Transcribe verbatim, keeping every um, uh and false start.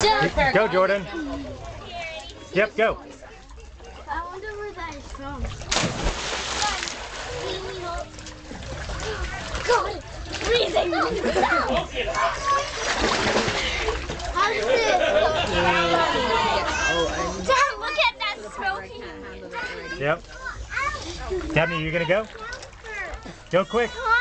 Go, Jordan. Yep, go. I wonder where that is from. God, freezing. How is it? Dad, look at that smoking. Yep. Dabney, you gonna go? Go quick.